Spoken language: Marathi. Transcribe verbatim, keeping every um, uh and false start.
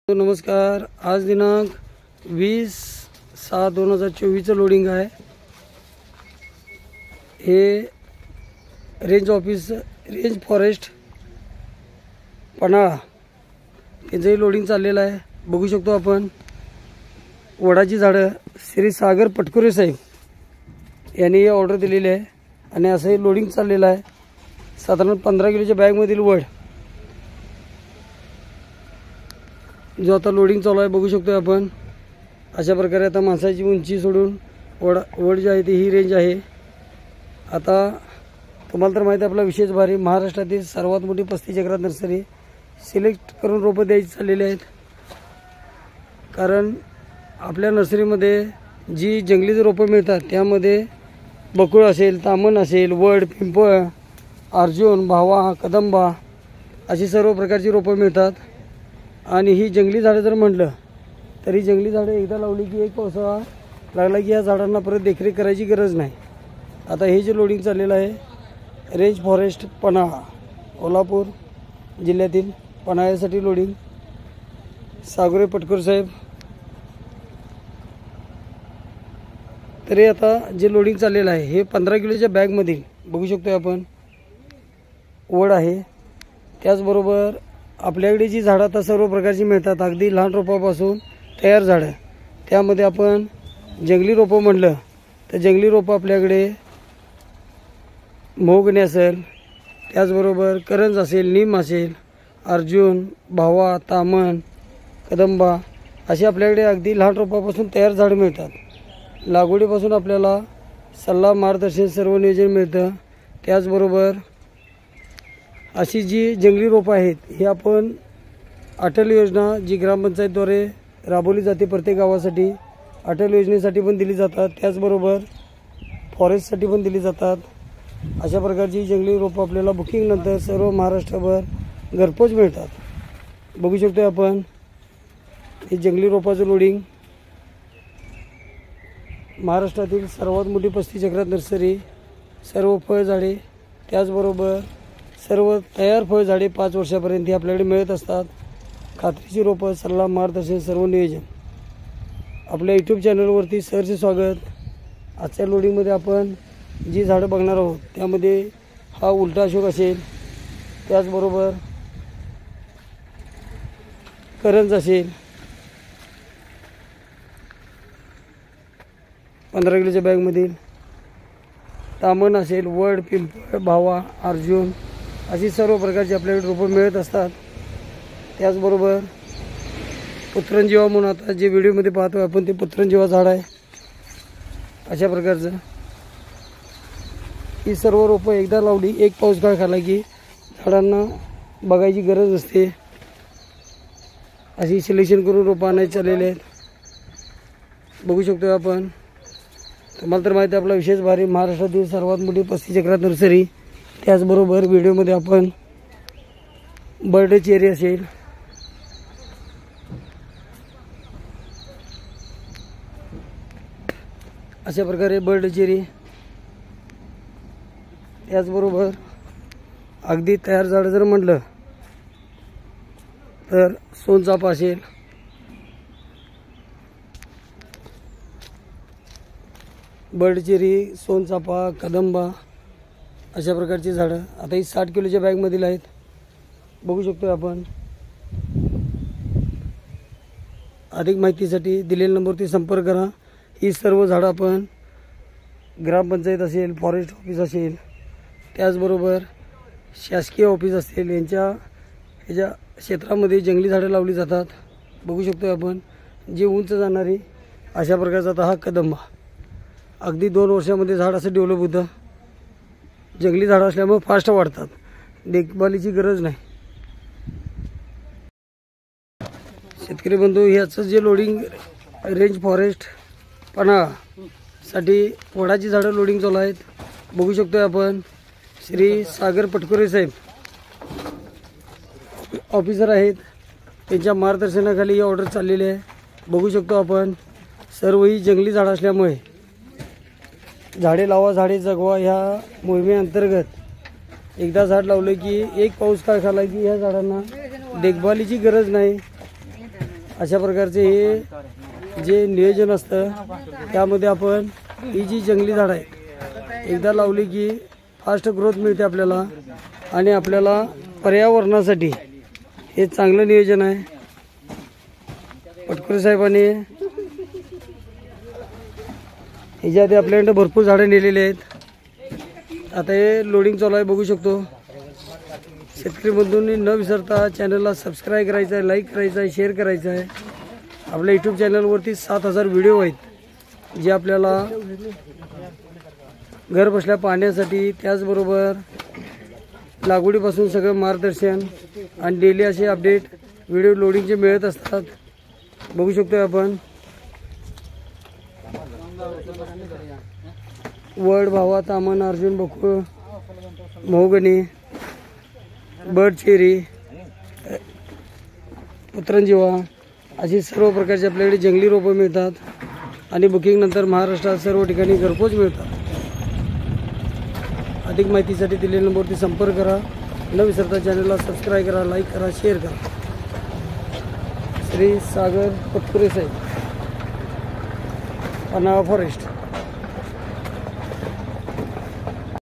नमस्कार। आज दिनांक वीस सहा दोन हजार चोवीसचं लोडिंग आहे। हे range office range forest Panhala यांचंही लोडिंग चाललेलं आहे। बघू शकतो आपण वडाची झाडं श्री सागर पटकुरे साहेब यांनी ही ऑर्डर दिलेली आहे आणि असंही लोडिंग चाललेलं आहे। साधारण पंधरा किलोच्या बॅगमधील वड जो आता लोडिंग चालू आहे बघू शकतो आपण। अशा प्रकारे आता माणसाची उंची सोडून वड वड जी आहे ती ही रेंज आहे। आता तुम्हाला तर माहिती आहे आपला विशेष भारी महाराष्ट्रातील सर्वात मोठी पस्तीस एकरात नर्सरी सिलेक्ट करून रोपं द्यायची चाललेली आहेत। कारण आपल्या नर्सरीमध्ये जी जंगली रोपं मिळतात त्यामध्ये बकुळ असेल, तामण असेल, वड, पिंपळ, अर्जुन, भावा, कदंबा अशी सर्व प्रकारची रोपं मिळतात। आणि ही जंगली झाडं जर म्हटलं तरी जंगली झाडं एकदा लावली की एक पावसाळा लागला की या झाडांना परत देखरेख करायची गरज नाही। आता हे जे लोडिंग चाललेलं आहे रेंज फॉरेस्ट पन्हाळा कोल्हापूर जिल्ह्यातील पन्हाळ्यासाठी लोडिंग सागरे पटकुरे साहेब। तरी आता जे लोडिंग चाललेलं आहे हे पंधरा किलोच्या बॅगमधील बघू शकतो आपण वड आहे। त्याचबरोबर आपल्याकडे जी झाडं आता सर्व प्रकारची मिळतात अगदी लहान रोपापासून तयार झाडं त्यामध्ये आपण जंगली रोपं म्हटलं तर जंगली रोपं आपल्याकडे मोहगणी असेल, त्याचबरोबर करंज असेल, नीम असेल, अर्जुन, भावा, तामण, कदंबा अशी आपल्याकडे अगदी लहान रोपापासून तयार झाडं मिळतात। लागवडीपासून आपल्याला सल्ला मार्गदर्शन सर्व नियोजन मिळतं। त्याचबरोबर अशी जी जंगली रोपं आहेत ही आपण अटल योजना जी ग्रामपंचायतद्वारे राबवली जाते प्रत्येक गावासाठी अटल योजनेसाठी पण दिली जातात, त्याचबरोबर फॉरेस्टसाठी पण दिली जातात। अशा प्रकारची जंगली रोपं आपल्याला बुकिंग नंतर सर्व महाराष्ट्रभर घरपोच मिळतात। बघू शकतो आपण हे जंगली रोपाचं लोडिंग महाराष्ट्रातील सर्वात मोठी पस्तीस एकरात नर्सरी सर्व फळझाडे त्याचबरोबर सर्व तयार फळझाडे पाच वर्षापर्यंत ही आपल्याकडे मिळत असतात। खात्रीची रोपं, सल्ला, मार्गदर्शन सर्व नियोजन आपल्या यूट्यूब चॅनलवरती सरचे स्वागत। आजच्या लोडिंगमध्ये आपण जी झाडं बघणार आहोत त्यामध्ये हा उलटा अशोक असेल, त्याचबरोबर करंज असेल पंधरा किलोच्या बॅगमधील, तामण असेल, वड, पिंपळ, भावा, अर्जुन अशी सर्व प्रकारची आपल्याकडे रोपं मिळत असतात। त्याचबरोबर पुत्रंजीवा म्हणून आता जे व्हिडिओमध्ये पाहतो आपण ते पुत्रंजीवा झाड आहे। अशा प्रकारचं ही सर्व रोपं एकदा लावली एक पाऊस काळ खाला की झाडांना बघायची गरज असते। अशी सिलेक्शन करून रोपं आणायचे चाललेले आहेत। बघू शकतो आपण। तुम्हाला तर माहिती आहे आपला विशेष भारी महाराष्ट्रातील सर्वात मोठी पस्तीस एकरात नर्सरी। त्याचबरोबर व्हिडिओमध्ये आपण बर्डे चेरी असेल, अशा प्रकारे बर्डे चेरी, त्याचबरोबर अगदी तयार झाडं जर म्हटलं तर सोनचाफा असेल, बर्ड चेरी, सोनचाफा, कदंबा अशा प्रकारची झाडं आता ही साठ किलोच्या बॅगमधील आहेत। बघू शकतो आपण। अधिक माहितीसाठी दिलेल्या नंबरवरती संपर्क करा। ही सर्व झाडं आपण ग्रामपंचायत असेल, फॉरेस्ट ऑफिस असेल, त्याचबरोबर शासकीय ऑफिस असेल यांच्या ह्याच्या क्षेत्रामध्ये जंगली झाडं लावली जातात। बघू शकतो आपण जी उंच जाणारी अशा प्रकारचा आता हा कदंबा अगदी दोन वर्षामध्ये झाड असं डेव्हलप होतं। जंगली झाडं असल्यामुळे फास्ट वाढतात, देखभालीची गरज नाही। शेतकरी बंधू ह्याचं जे लोडिंग रेंज फॉरेस्ट पन्हाळासाठी वडाची झाडं लोडिंग चालू आहेत। बघू शकतो आपण श्री सागर पटकुरे साहेब ऑफिसर आहेत, त्यांच्या मार्गदर्शनाखाली ही ऑर्डर चाललेली आहे। बघू शकतो आपण सर्व ही जंगली झाडं असल्यामुळे झाडे लावा झाडे जगवा ह्या मोहिमेअंतर्गत एकदा झाड लावलं की एक पाऊस काळ खाला की ह्या झाडांना देखभालीची गरज नाही। अशा प्रकारचे हे जे नियोजन असतं त्यामध्ये आपण ही जी जंगली झाडं आहे एकदा लावली की फास्ट ग्रोथ मिळते आपल्याला आणि आपल्याला पर्यावरणासाठी हे चांगलं नियोजन आहे. पटकुरे साहेबांनी ह्याच्या आधी आपल्याकडे भरपूर झाडं नेलेली आहेत. आता हे लोडिंग चालू आहे बघू शकतो. शेतकरी बंधूंनी न विसरता चॅनलला सबस्क्राईब करायचं आहे, लाईक करायचं आहे, शेअर करायचं आहे. आपल्या यूट्यूब चॅनलवरती सात हजार व्हिडिओ आहेत जे आपल्याला घर बसल्या पाहण्यासाठी, त्याचबरोबर लागवडीपासून सगळं मार्गदर्शन आणि डेली असे अपडेट व्हिडिओ लोडिंगचे मिळत असतात. बघू शकतो आपण वड, भावा, तामन, अर्जुन, बकुळ, महोगनी, बर्ड चेरी, पुत्रंजीवा अशी सर्व प्रकारची आपल्याकडे जंगली रोपं मिळतात आणि बुकिंग नंतर महाराष्ट्रात सर्व ठिकाणी घरपोच मिळतात. अधिक माहितीसाठी दिलेल्या नंबरवरती संपर्क करा. न विसरता चॅनलला सबस्क्राईब करा, लाईक करा, शेअर करा. श्री सागर पटकुरे साहेब, पन्हाळा फॉरेस्ट.